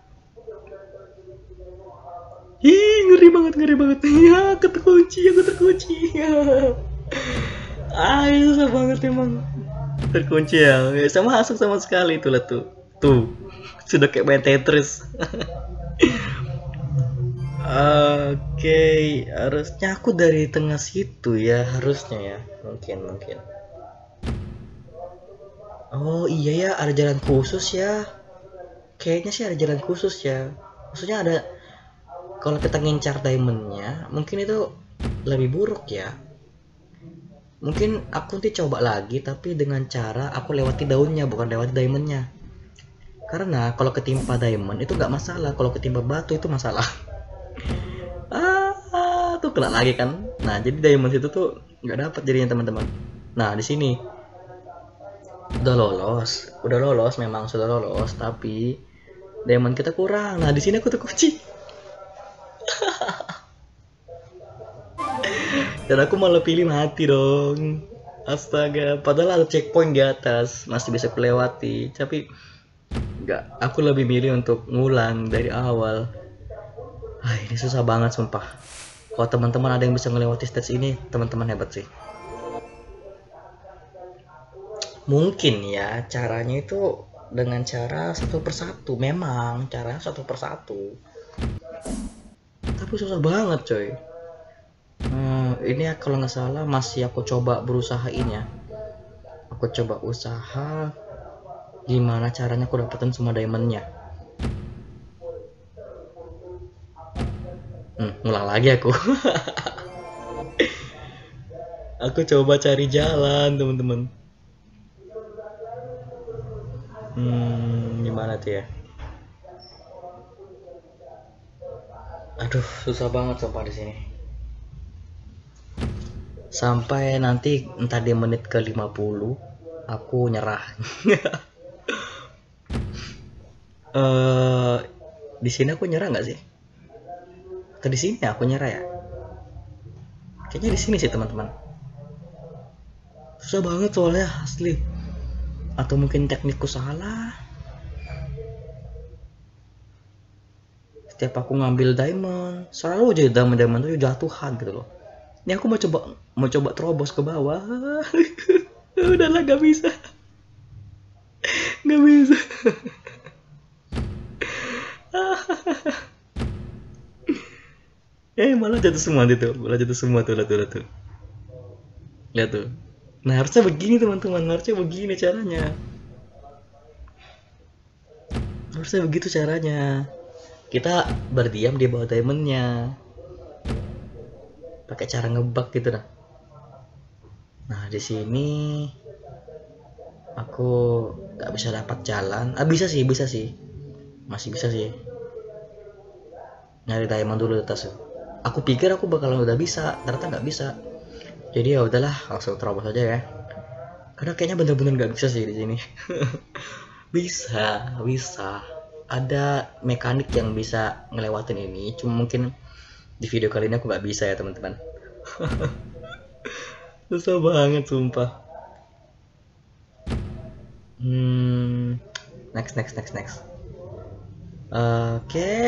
Ngeri banget. Ya, aku terkunci. Ini susah banget emang. Terkunci ya. Gak bisa masuk sama sekali itulah tuh. Tuh. Sudah kayak main Tetris. Oke, harusnya aku dari tengah situ ya, harusnya ya. Mungkin. Oh iya ya, ada jalan khusus ya. Kayaknya sih ada jalan khusus ya. Maksudnya ada, kalau kita ngincar diamondnya, mungkin itu lebih buruk ya. Mungkin aku nanti coba lagi, tapi dengan cara aku lewati daunnya, bukan lewati diamondnya. Karena kalau ketimpa diamond itu nggak masalah, kalau ketimpa batu itu masalah. Tuh kena lagi kan. Nah, jadi diamond itu tuh nggak dapat jadinya, teman-teman. Nah, di sini udah lolos, memang sudah lolos, tapi diamond kita kurang. Nah, di sini aku terkunci. Dan aku malah pilih mati dong. Astaga, padahal ada checkpoint di atas, masih bisa kelewati, tapi enggak, aku lebih milih untuk ngulang dari awal. Ini susah banget sumpah. Kalau teman-teman ada yang bisa melewati stage ini, teman-teman hebat sih. Mungkin ya caranya itu dengan cara satu persatu, memang cara satu persatu, tapi susah banget coy. Ini ya, kalau nggak salah masih aku coba berusahain ya. Aku coba usaha gimana caranya aku dapetin semua diamondnya. Ngulang lagi aku. Aku coba cari jalan, teman-teman. Gimana tuh ya? Aduh, susah banget sumpah di sini. Sampai nanti entah di menit ke 50 aku nyerah. Di sini aku nyerah nggak sih? Atau di sini aku nyerah ya? Kayaknya di sini sih, teman-teman. Susah banget soalnya asli. Atau mungkin teknikku salah. Setiap aku ngambil diamond, selalu aja diamond itu jatuhan gitu loh. Ini aku mau coba terobos ke bawah. Udahlah, gak bisa. Malah jatuh semua tuh, lihat tuh. Nah, harusnya begini teman-teman, caranya. Harusnya begitu caranya. Kita berdiam di bawah diamondnya, pakai cara ngebug gitu dah. Nah, di sini aku nggak bisa dapat jalan. Bisa sih, masih bisa sih. Nyari diamond dulu di atas. Aku pikir aku bakalan udah bisa, ternyata nggak bisa. Jadi ya udahlah, langsung terobos aja ya. Karena kayaknya bener-bener nggak bisa sih di sini. bisa. Ada mekanik yang bisa ngelewatin ini, cuma mungkin di video kali ini aku nggak bisa ya, teman-teman. Susah banget sumpah. Next. Oke.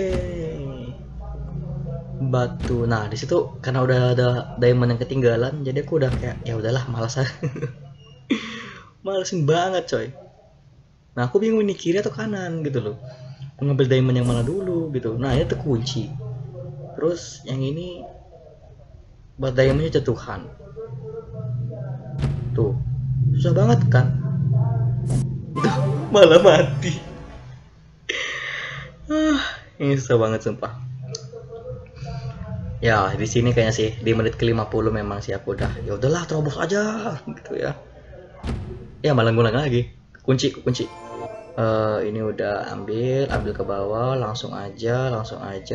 Batu. Nah, di situ karena udah ada diamond yang ketinggalan, jadi aku udah kayak ya udahlah, malas aja. Malesin banget coy. Nah, aku bingung nih kiri atau kanan gitu loh. Mengambil diamond yang mana dulu gitu. Nah, itu kunci. Terus yang ini buat diamondnya jatuhan. susah banget kan. Tuh, malah mati. Ini susah banget sumpah. Ya di sini kayaknya sih di menit ke-50 memang sih aku udah ya udahlah terobos aja gitu ya. Ya malah ngulang lagi. Kunci. Ini udah ambil ke bawah, langsung aja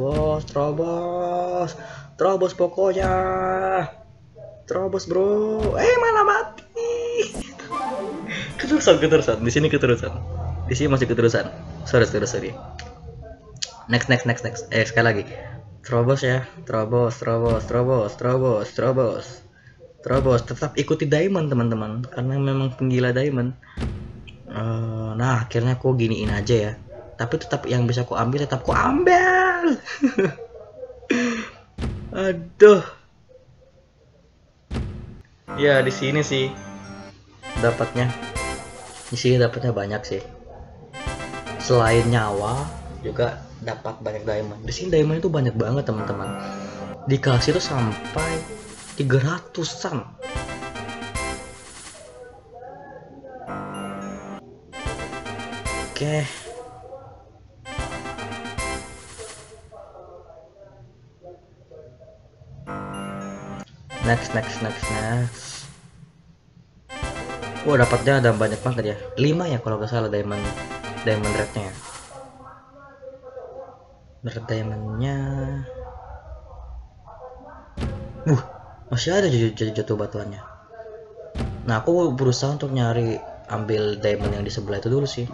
terobos pokoknya. Terobos bro. Malah mati. Keterusan. Di sini keterusan. Di sini masih keterusan. Sorry. Next. Sekali lagi. Terobos ya. Terobos. Tetap ikuti diamond teman-teman, karena memang penggila diamond. Nah akhirnya aku giniin aja ya. Tapi tetap yang bisa aku ambil tetap aku ambil. Aduh. Ya di sini sih dapatnya. Di sini dapatnya banyak sih. Selain nyawa juga dapat banyak diamond. Di sini diamond itu banyak banget teman-teman. Dikasih tuh sampai 300-an. Oke. Next. Wah dapatnya ada banyak banget ya. 5 ya kalau nggak salah diamond rednya ya. Red diamondnya. Masih ada jatuh batuannya. Nah aku berusaha untuk nyari ambil diamond yang di sebelah itu dulu sih.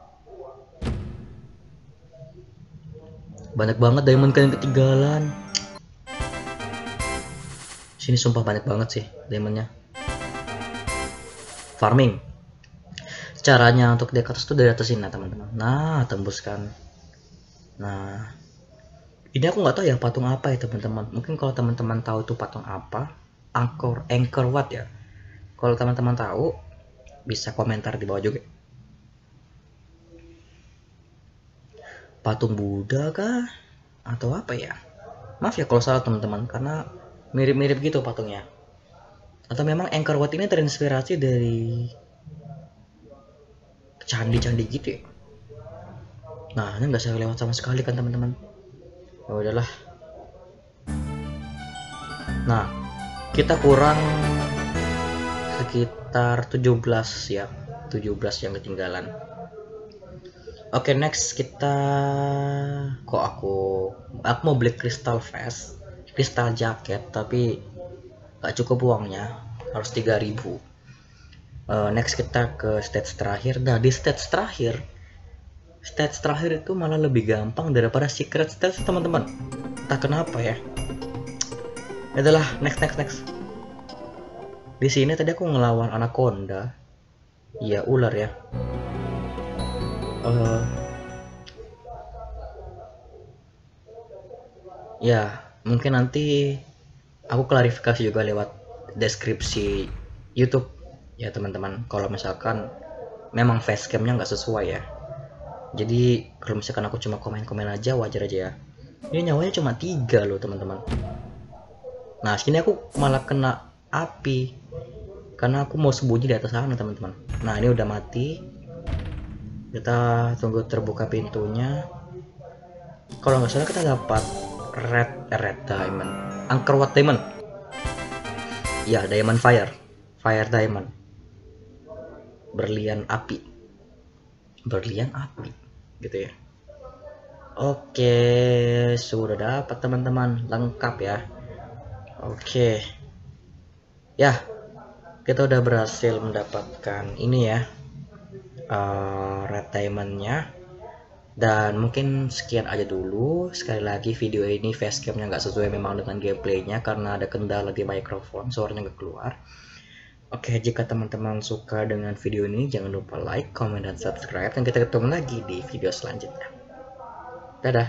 Banyak banget diamond kan yang ketinggalan. Sini sumpah banyak banget sih diamondnya. Farming. Caranya untuk di atas tuh dari atas ini teman-teman. Nah tembus kan. Nah ini aku nggak tahu ya patung apa ya teman-teman. Mungkin kalau teman-teman tahu itu patung apa, Angkor Wat ya. Kalau teman-teman tahu bisa komentar di bawah juga. Patung Buddha kah atau apa ya? Maaf ya kalau salah teman-teman, karena mirip-mirip gitu patungnya. Atau memang Angkor Wat ini terinspirasi dari candi-candi gitu ya. Nah ini nggak saya lewat sama sekali kan teman-teman. Ya udahlah. Nah kita kurang sekitar 17 ya, 17 yang ketinggalan. Oke, next kita aku mau beli crystal vest, crystal jaket, tapi gak cukup uangnya, harus 3.000. Next kita ke stage terakhir. Nah di stage terakhir itu malah lebih gampang daripada secret stage teman-teman. Entah kenapa ya. Adalah next. Di sini tadi aku ngelawan anaconda, ya ular ya. Ya mungkin nanti aku klarifikasi juga lewat deskripsi YouTube ya teman-teman. Kalau misalkan memang facecamnya nggak sesuai ya. Jadi kalau misalkan aku cuma komen aja wajar aja ya. Ini nyawanya cuma 3 loh teman-teman. Nah sini aku malah kena api karena aku mau sembunyi di atas sana teman-teman. Nah ini udah mati. Kita tunggu terbuka pintunya. Kalau nggak salah kita dapat red diamond, Angkor Wat diamond. Ya diamond fire diamond, berlian api gitu ya. Oke, sudah dapat teman-teman, lengkap ya. Oke ya, kita udah berhasil mendapatkan ini ya, red diamondnya. Dan mungkin sekian aja dulu. Sekali lagi video ini facecamnya nggak sesuai memang dengan gameplaynya karena ada kendala di mikrofon, suaranya nggak keluar. Oke, jika teman-teman suka dengan video ini jangan lupa like, comment, dan subscribe, dan kita ketemu lagi di video selanjutnya. Dadah.